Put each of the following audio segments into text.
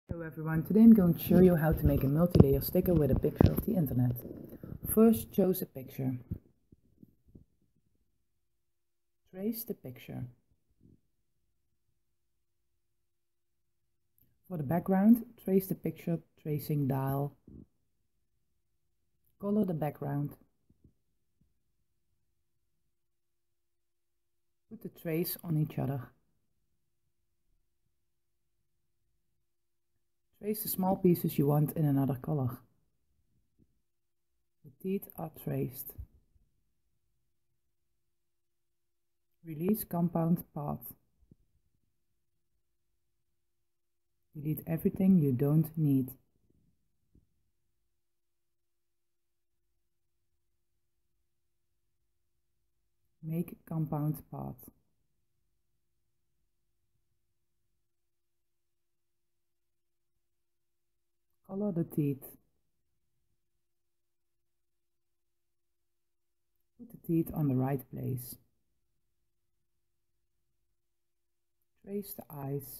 Hello everyone, today I'm going to show you how to make a multi-layer sticker with a picture of the internet. First, choose a picture. Trace the picture. For the background, trace the picture tracing dial. Color the background. Put the trace on each other. Trace the small pieces you want in another color. The teeth are traced. Release compound part. Delete everything you don't need. Make compound part. Color the teeth. Put the teeth on the right place. Trace the eyes.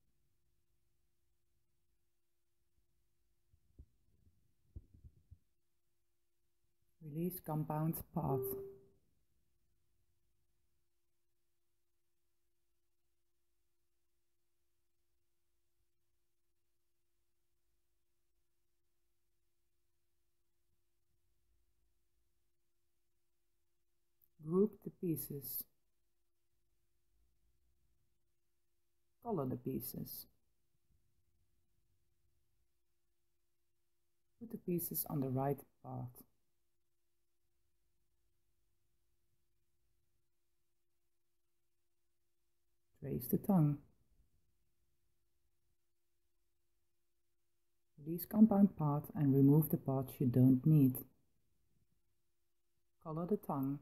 Release compound part. Group the pieces. Color the pieces. Put the pieces on the right part. Trace the tongue. Release compound part and remove the parts you don't need. Color the tongue.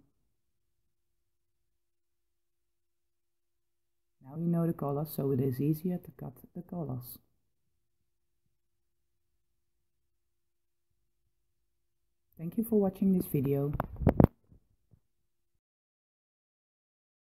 Now you know the colors, so it is easier to cut the colors. Thank you for watching this video.